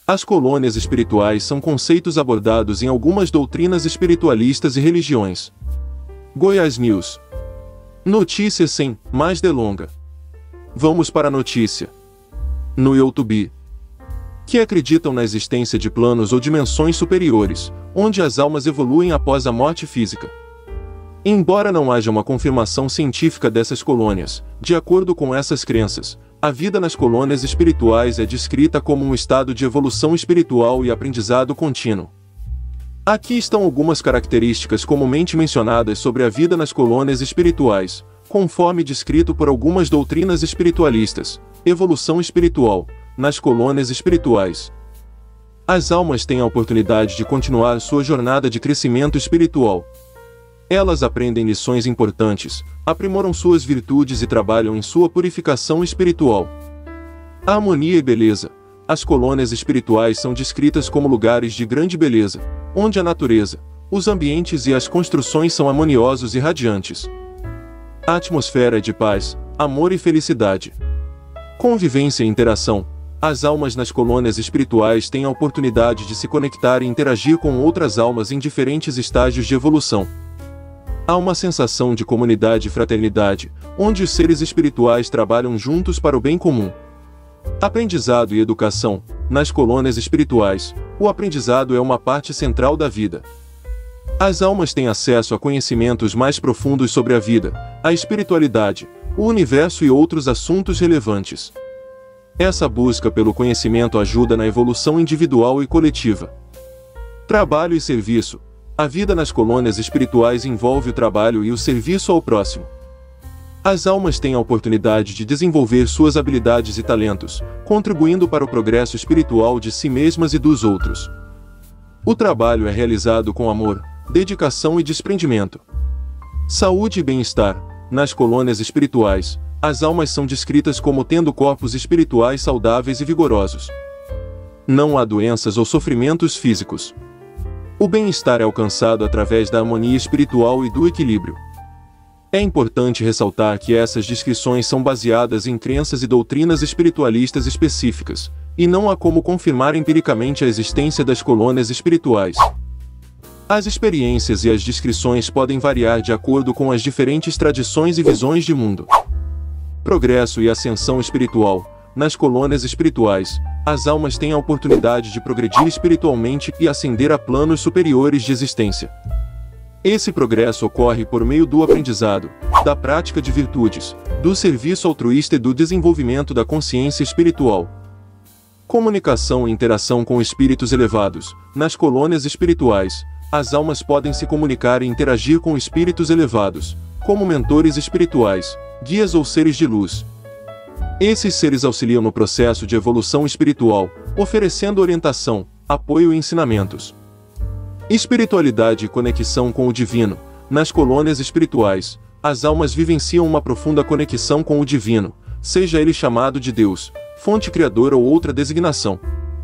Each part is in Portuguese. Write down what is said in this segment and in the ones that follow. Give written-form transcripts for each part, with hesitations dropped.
As colônias espirituais são conceitos abordados em algumas doutrinas espiritualistas e religiões. Goiás News. Notícia sem mais delonga. Vamos para a notícia. No YouTube. Que acreditam na existência de planos ou dimensões superiores, onde as almas evoluem após a morte física. Embora não haja uma confirmação científica dessas colônias, de acordo com essas crenças, a vida nas colônias espirituais é descrita como um estado de evolução espiritual e aprendizado contínuo. Aqui estão algumas características comumente mencionadas sobre a vida nas colônias espirituais, conforme descrito por algumas doutrinas espiritualistas. Evolução espiritual. Nas colônias espirituais, as almas têm a oportunidade de continuar sua jornada de crescimento espiritual. Elas aprendem lições importantes, aprimoram suas virtudes e trabalham em sua purificação espiritual. Harmonia e beleza. As colônias espirituais são descritas como lugares de grande beleza, onde a natureza, os ambientes e as construções são harmoniosos e radiantes. A atmosfera é de paz, amor e felicidade. Convivência e interação. As almas nas colônias espirituais têm a oportunidade de se conectar e interagir com outras almas em diferentes estágios de evolução. Há uma sensação de comunidade e fraternidade, onde os seres espirituais trabalham juntos para o bem comum. Aprendizado e educação. Nas colônias espirituais, o aprendizado é uma parte central da vida. As almas têm acesso a conhecimentos mais profundos sobre a vida, a espiritualidade, o universo e outros assuntos relevantes. Essa busca pelo conhecimento ajuda na evolução individual e coletiva. Trabalho e serviço. A vida nas colônias espirituais envolve o trabalho e o serviço ao próximo. As almas têm a oportunidade de desenvolver suas habilidades e talentos, contribuindo para o progresso espiritual de si mesmas e dos outros. O trabalho é realizado com amor, dedicação e desprendimento. Saúde e bem-estar. Nas colônias espirituais, as almas são descritas como tendo corpos espirituais saudáveis e vigorosos. Não há doenças ou sofrimentos físicos. O bem-estar é alcançado através da harmonia espiritual e do equilíbrio. É importante ressaltar que essas descrições são baseadas em crenças e doutrinas espiritualistas específicas, e não há como confirmar empiricamente a existência das colônias espirituais. As experiências e as descrições podem variar de acordo com as diferentes tradições e visões de mundo. Progresso e ascensão espiritual. Nas colônias espirituais, as almas têm a oportunidade de progredir espiritualmente e ascender a planos superiores de existência. Esse progresso ocorre por meio do aprendizado, da prática de virtudes, do serviço altruísta e do desenvolvimento da consciência espiritual. Comunicação e interação com espíritos elevados. Nas colônias espirituais, as almas podem se comunicar e interagir com espíritos elevados, como mentores espirituais, guias ou seres de luz. Esses seres auxiliam no processo de evolução espiritual, oferecendo orientação, apoio e ensinamentos. Espiritualidade e conexão com o divino. Nas colônias espirituais, as almas vivenciam uma profunda conexão com o divino, seja ele chamado de Deus, fonte criadora ou outra designação.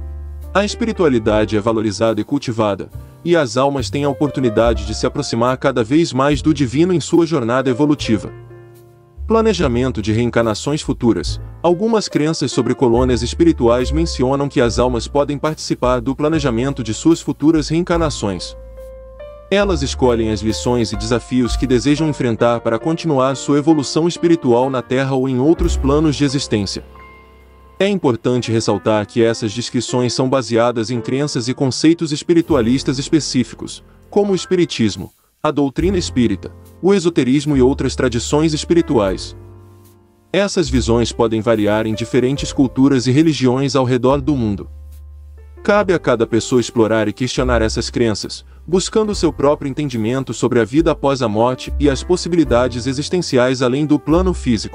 A espiritualidade é valorizada e cultivada, e as almas têm a oportunidade de se aproximar cada vez mais do divino em sua jornada evolutiva. Planejamento de reencarnações futuras. Algumas crenças sobre colônias espirituais mencionam que as almas podem participar do planejamento de suas futuras reencarnações. Elas escolhem as lições e desafios que desejam enfrentar para continuar sua evolução espiritual na Terra ou em outros planos de existência. É importante ressaltar que essas descrições são baseadas em crenças e conceitos espiritualistas específicos, como o espiritismo, a doutrina espírita, o esoterismo e outras tradições espirituais. Essas visões podem variar em diferentes culturas e religiões ao redor do mundo. Cabe a cada pessoa explorar e questionar essas crenças, buscando seu próprio entendimento sobre a vida após a morte e as possibilidades existenciais além do plano físico.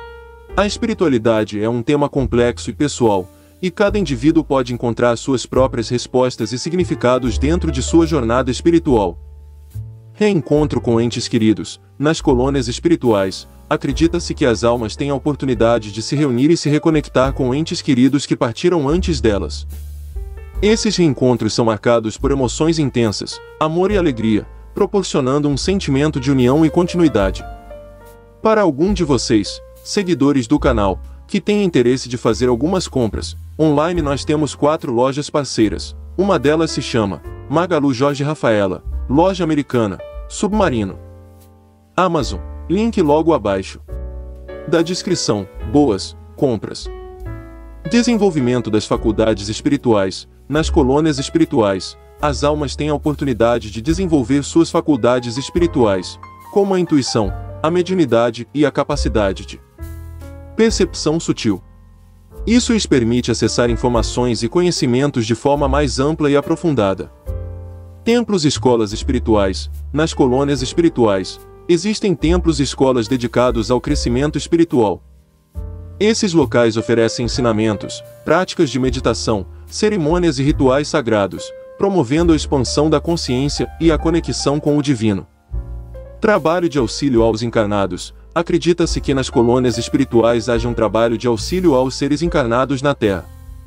A espiritualidade é um tema complexo e pessoal, e cada indivíduo pode encontrar suas próprias respostas e significados dentro de sua jornada espiritual. Reencontro com entes queridos. Nas colônias espirituais, acredita-se que as almas têm a oportunidade de se reunir e se reconectar com entes queridos que partiram antes delas. Esses reencontros são marcados por emoções intensas, amor e alegria, proporcionando um sentimento de união e continuidade. Para algum de vocês, seguidores do canal, que têm interesse de fazer algumas compras, Online nós temos 4 lojas parceiras. Uma delas se chama Magalu Jorge Rafaela, loja americana, Submarino. Amazon, link logo abaixo da descrição. Boas compras. Desenvolvimento das faculdades espirituais. Nas colônias espirituais, as almas têm a oportunidade de desenvolver suas faculdades espirituais, como a intuição, a mediunidade e a capacidade de percepção sutil. Isso lhes permite acessar informações e conhecimentos de forma mais ampla e aprofundada. Templos e escolas espirituais. Nas colônias espirituais, existem templos e escolas dedicados ao crescimento espiritual. Esses locais oferecem ensinamentos, práticas de meditação, cerimônias e rituais sagrados, promovendo a expansão da consciência e a conexão com o divino. Trabalho de auxílio aos encarnados. Acredita-se que nas colônias espirituais haja um trabalho de auxílio aos seres encarnados na Terra.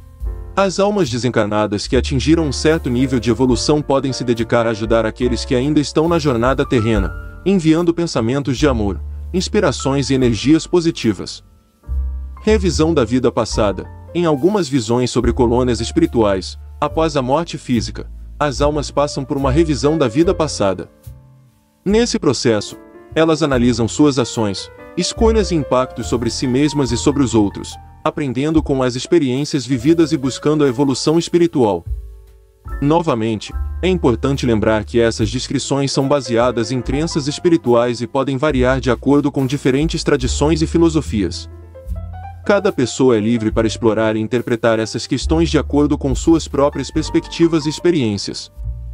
As almas desencarnadas que atingiram um certo nível de evolução podem se dedicar a ajudar aqueles que ainda estão na jornada terrena, enviando pensamentos de amor, inspirações e energias positivas. Revisão da vida passada. Em algumas visões sobre colônias espirituais, após a morte física, as almas passam por uma revisão da vida passada. Nesse processo, elas analisam suas ações, escolhas e impactos sobre si mesmas e sobre os outros, aprendendo com as experiências vividas e buscando a evolução espiritual. Novamente, é importante lembrar que essas descrições são baseadas em crenças espirituais e podem variar de acordo com diferentes tradições e filosofias. Cada pessoa é livre para explorar e interpretar essas questões de acordo com suas próprias perspectivas e experiências.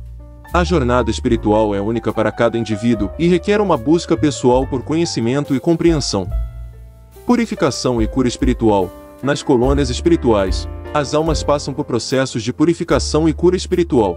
A jornada espiritual é única para cada indivíduo e requer uma busca pessoal por conhecimento e compreensão. Purificação e cura espiritual. Nas colônias espirituais, as almas passam por processos de purificação e cura espiritual.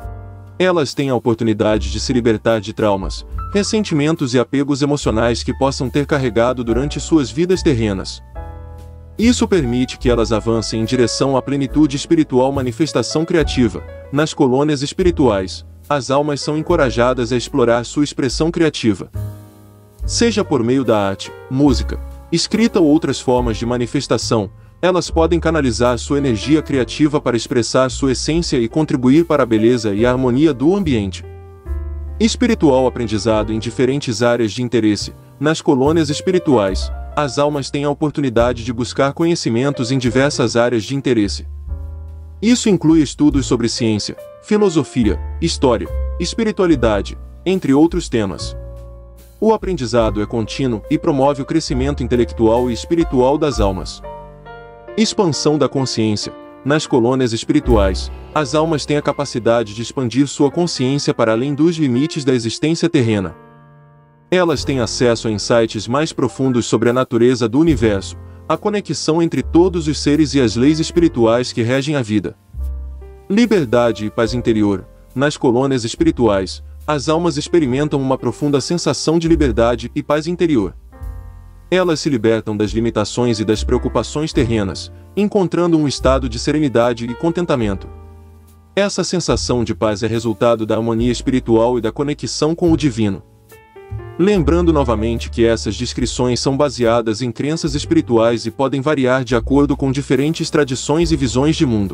Elas têm a oportunidade de se libertar de traumas, ressentimentos e apegos emocionais que possam ter carregado durante suas vidas terrenas. Isso permite que elas avancem em direção à plenitude espiritual. Manifestação criativa. Nas colônias espirituais, as almas são encorajadas a explorar sua expressão criativa. Seja por meio da arte, música, escrita ou outras formas de manifestação, elas podem canalizar sua energia criativa para expressar sua essência e contribuir para a beleza e a harmonia do ambiente. Espiritual. Aprendizado em diferentes áreas de interesse. Nas colônias espirituais, as almas têm a oportunidade de buscar conhecimentos em diversas áreas de interesse. Isso inclui estudos sobre ciência, filosofia, história, espiritualidade, entre outros temas. O aprendizado é contínuo e promove o crescimento intelectual e espiritual das almas. Expansão da consciência. Nas colônias espirituais, as almas têm a capacidade de expandir sua consciência para além dos limites da existência terrena. Elas têm acesso a insights mais profundos sobre a natureza do universo, a conexão entre todos os seres e as leis espirituais que regem a vida. Liberdade e paz interior. Nas colônias espirituais, as almas experimentam uma profunda sensação de liberdade e paz interior. Elas se libertam das limitações e das preocupações terrenas, encontrando um estado de serenidade e contentamento. Essa sensação de paz é resultado da harmonia espiritual e da conexão com o divino. Lembrando novamente que essas descrições são baseadas em crenças espirituais e podem variar de acordo com diferentes tradições e visões de mundo.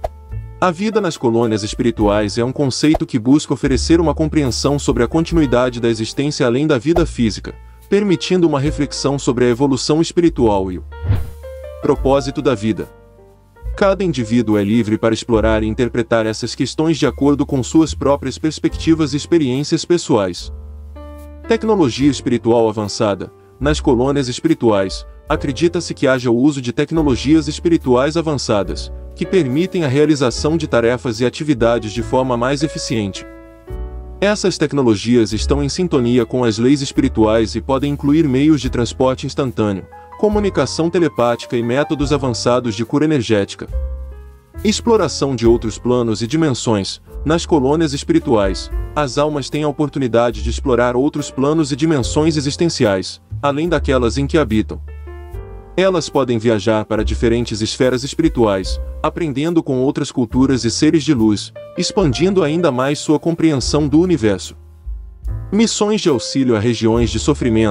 A vida nas colônias espirituais é um conceito que busca oferecer uma compreensão sobre a continuidade da existência além da vida física, permitindo uma reflexão sobre a evolução espiritual e o propósito da vida. Cada indivíduo é livre para explorar e interpretar essas questões de acordo com suas próprias perspectivas e experiências pessoais. Tecnologia espiritual avançada. Nas colônias espirituais, acredita-se que haja o uso de tecnologias espirituais avançadas, que permitem a realização de tarefas e atividades de forma mais eficiente. Essas tecnologias estão em sintonia com as leis espirituais e podem incluir meios de transporte instantâneo, comunicação telepática e métodos avançados de cura energética. Exploração de outros planos e dimensões. Nas colônias espirituais, as almas têm a oportunidade de explorar outros planos e dimensões existenciais, além daquelas em que habitam. Elas podem viajar para diferentes esferas espirituais, aprendendo com outras culturas e seres de luz, expandindo ainda mais sua compreensão do universo. Missões de auxílio a regiões de sofrimento.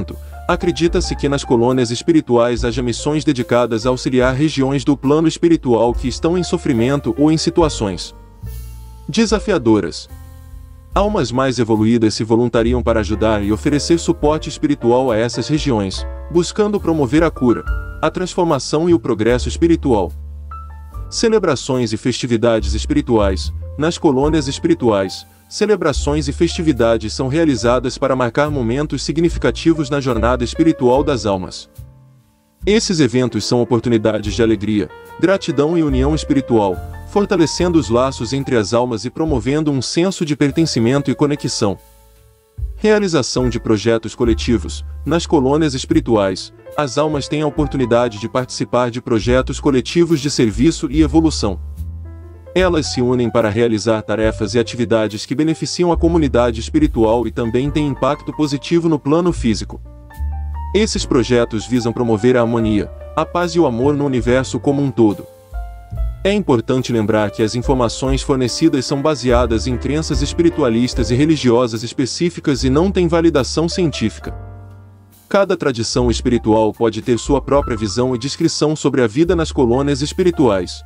Acredita-se que nas colônias espirituais haja missões dedicadas a auxiliar regiões do plano espiritual que estão em sofrimento ou em situações desafiadoras. Almas mais evoluídas se voluntariam para ajudar e oferecer suporte espiritual a essas regiões, buscando promover a cura, a transformação e o progresso espiritual. Celebrações e festividades espirituais. Nas colônias espirituais, celebrações e festividades são realizadas para marcar momentos significativos na jornada espiritual das almas. Esses eventos são oportunidades de alegria, gratidão e união espiritual, fortalecendo os laços entre as almas e promovendo um senso de pertencimento e conexão. Realização de projetos coletivos. Nas colônias espirituais, as almas têm a oportunidade de participar de projetos coletivos de serviço e evolução. Elas se unem para realizar tarefas e atividades que beneficiam a comunidade espiritual e também têm impacto positivo no plano físico. Esses projetos visam promover a harmonia, a paz e o amor no universo como um todo. É importante lembrar que as informações fornecidas são baseadas em crenças espiritualistas e religiosas específicas e não têm validação científica. Cada tradição espiritual pode ter sua própria visão e descrição sobre a vida nas colônias espirituais.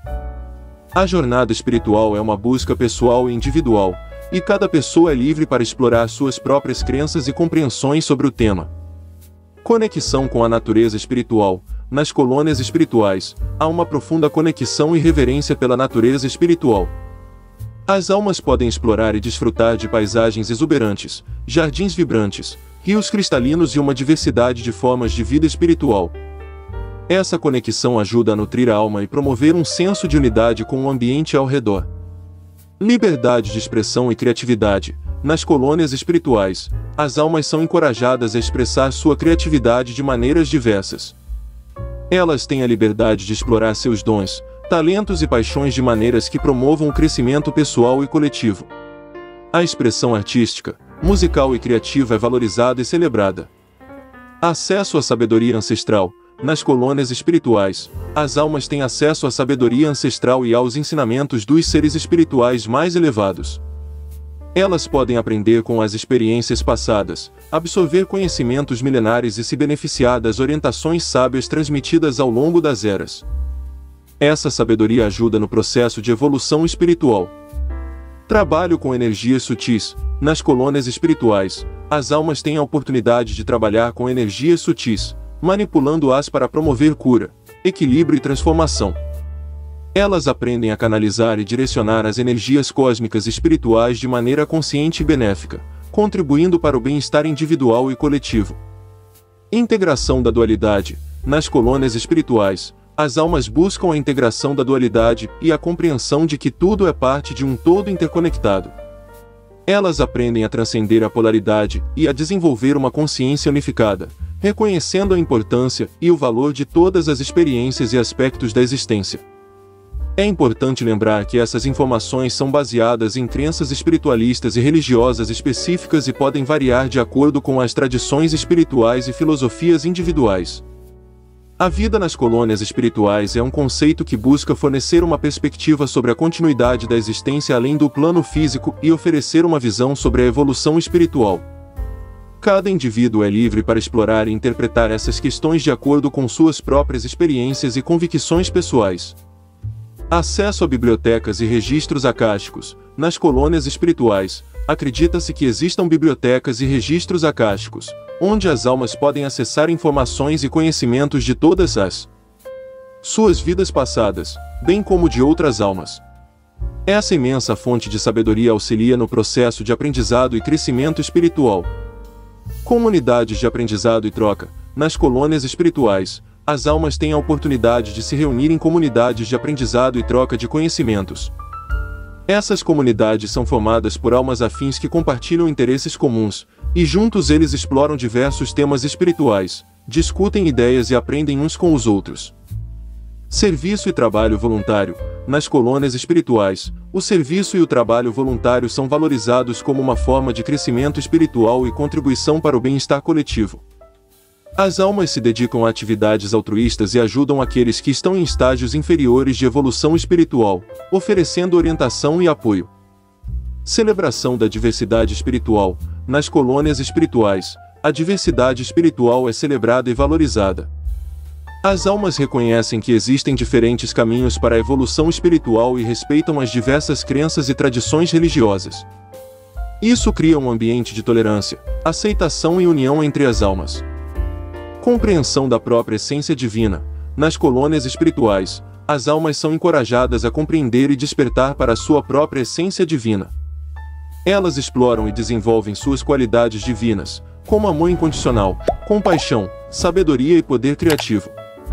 A jornada espiritual é uma busca pessoal e individual, e cada pessoa é livre para explorar suas próprias crenças e compreensões sobre o tema. Conexão com a natureza espiritual. Nas colônias espirituais, há uma profunda conexão e reverência pela natureza espiritual. As almas podem explorar e desfrutar de paisagens exuberantes, jardins vibrantes, rios cristalinos e uma diversidade de formas de vida espiritual. Essa conexão ajuda a nutrir a alma e promover um senso de unidade com o ambiente ao redor. Liberdade de expressão e criatividade. Nas colônias espirituais, as almas são encorajadas a expressar sua criatividade de maneiras diversas. Elas têm a liberdade de explorar seus dons, talentos e paixões de maneiras que promovam o crescimento pessoal e coletivo. A expressão artística, musical e criativa é valorizada e celebrada. Acesso à sabedoria ancestral. Nas colônias espirituais, as almas têm acesso à sabedoria ancestral e aos ensinamentos dos seres espirituais mais elevados. Elas podem aprender com as experiências passadas, absorver conhecimentos milenares e se beneficiar das orientações sábias transmitidas ao longo das eras. Essa sabedoria ajuda no processo de evolução espiritual. Trabalho com energias sutis. Nas colônias espirituais, as almas têm a oportunidade de trabalhar com energias sutis, manipulando-as para promover cura, equilíbrio e transformação. Elas aprendem a canalizar e direcionar as energias cósmicas e espirituais de maneira consciente e benéfica, contribuindo para o bem-estar individual e coletivo. Integração da dualidade. Nas colônias espirituais, as almas buscam a integração da dualidade e a compreensão de que tudo é parte de um todo interconectado. Elas aprendem a transcender a polaridade e a desenvolver uma consciência unificada, reconhecendo a importância e o valor de todas as experiências e aspectos da existência. É importante lembrar que essas informações são baseadas em crenças espiritualistas e religiosas específicas e podem variar de acordo com as tradições espirituais e filosofias individuais. A vida nas colônias espirituais é um conceito que busca fornecer uma perspectiva sobre a continuidade da existência além do plano físico e oferecer uma visão sobre a evolução espiritual. Cada indivíduo é livre para explorar e interpretar essas questões de acordo com suas próprias experiências e convicções pessoais. Acesso a bibliotecas e registros akáshicos. Nas colônias espirituais, acredita-se que existam bibliotecas e registros akáshicos, onde as almas podem acessar informações e conhecimentos de todas as suas vidas passadas, bem como de outras almas. Essa imensa fonte de sabedoria auxilia no processo de aprendizado e crescimento espiritual. Comunidades de aprendizado e troca. Nas colônias espirituais, as almas têm a oportunidade de se reunir em comunidades de aprendizado e troca de conhecimentos. Essas comunidades são formadas por almas afins que compartilham interesses comuns, e juntos eles exploram diversos temas espirituais, discutem ideias e aprendem uns com os outros. Serviço e trabalho voluntário. Nas colônias espirituais, o serviço e o trabalho voluntário são valorizados como uma forma de crescimento espiritual e contribuição para o bem-estar coletivo. As almas se dedicam a atividades altruístas e ajudam aqueles que estão em estágios inferiores de evolução espiritual, oferecendo orientação e apoio. Celebração da diversidade espiritual. Nas colônias espirituais, a diversidade espiritual é celebrada e valorizada. As almas reconhecem que existem diferentes caminhos para a evolução espiritual e respeitam as diversas crenças e tradições religiosas. Isso cria um ambiente de tolerância, aceitação e união entre as almas. Compreensão da própria essência divina. Nas colônias espirituais, as almas são encorajadas a compreender e despertar para a sua própria essência divina. Elas exploram e desenvolvem suas qualidades divinas, como amor incondicional, compaixão, sabedoria e poder criativo.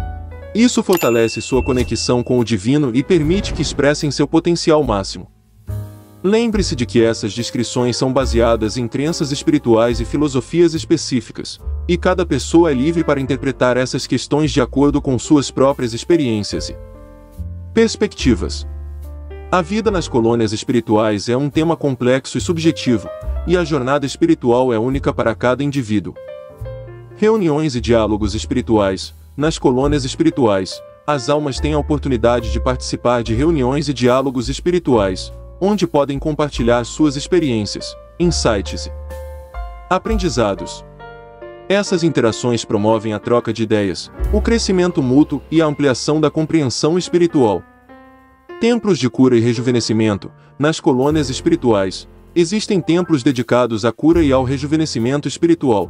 Isso fortalece sua conexão com o divino e permite que expressem seu potencial máximo. Lembre-se de que essas descrições são baseadas em crenças espirituais e filosofias específicas, e cada pessoa é livre para interpretar essas questões de acordo com suas próprias experiências e perspectivas. A vida nas colônias espirituais é um tema complexo e subjetivo, e a jornada espiritual é única para cada indivíduo. Reuniões e diálogos espirituais. Nas colônias espirituais, as almas têm a oportunidade de participar de reuniões e diálogos espirituais, onde podem compartilhar suas experiências, insights e aprendizados. Essas interações promovem a troca de ideias, o crescimento mútuo e a ampliação da compreensão espiritual. Templos de cura e rejuvenescimento. Nas colônias espirituais, existem templos dedicados à cura e ao rejuvenescimento espiritual.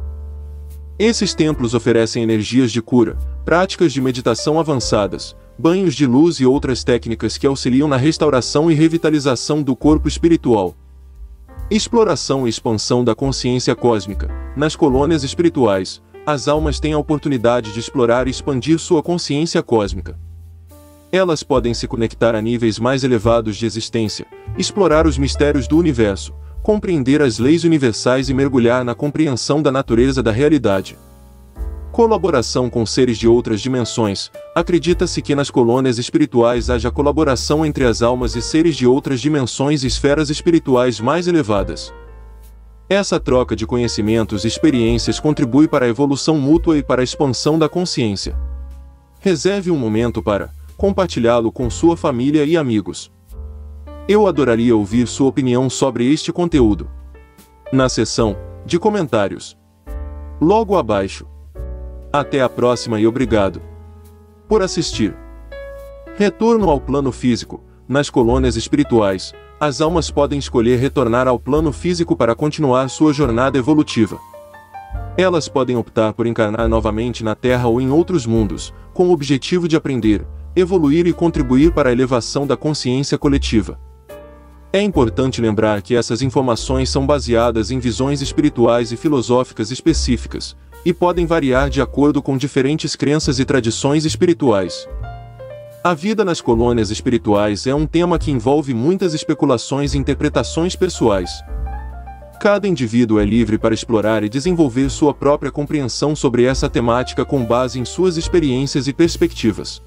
Esses templos oferecem energias de cura, práticas de meditação avançadas, banhos de luz e outras técnicas que auxiliam na restauração e revitalização do corpo espiritual. Exploração e expansão da consciência cósmica. Nas colônias espirituais, as almas têm a oportunidade de explorar e expandir sua consciência cósmica. Elas podem se conectar a níveis mais elevados de existência, explorar os mistérios do universo, compreender as leis universais e mergulhar na compreensão da natureza da realidade. Colaboração com seres de outras dimensões. Acredita-se que nas colônias espirituais haja colaboração entre as almas e seres de outras dimensões e esferas espirituais mais elevadas. Essa troca de conhecimentos e experiências contribui para a evolução mútua e para a expansão da consciência. Reserve um momento para compartilhá-lo com sua família e amigos. Eu adoraria ouvir sua opinião sobre este conteúdo na seção de comentários logo abaixo. Até a próxima e obrigado por assistir. Retorno ao plano físico. Nas colônias espirituais, as almas podem escolher retornar ao plano físico para continuar sua jornada evolutiva. Elas podem optar por encarnar novamente na Terra ou em outros mundos, com o objetivo de aprender, evoluir e contribuir para a elevação da consciência coletiva. É importante lembrar que essas informações são baseadas em visões espirituais e filosóficas específicas, e podem variar de acordo com diferentes crenças e tradições espirituais. A vida nas colônias espirituais é um tema que envolve muitas especulações e interpretações pessoais. Cada indivíduo é livre para explorar e desenvolver sua própria compreensão sobre essa temática com base em suas experiências e perspectivas.